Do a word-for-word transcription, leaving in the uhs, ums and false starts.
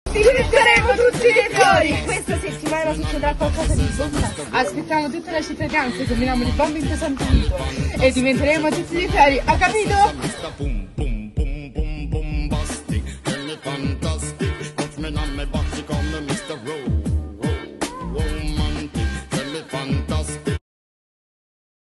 Diventeremo tutti dei fiori! Questa settimana succederà qualcosa di bombastico. Aspettiamo tutta la cittadinanza, combiniamo le bombe in pesantito e diventeremo tutti dei fiori, ha capito?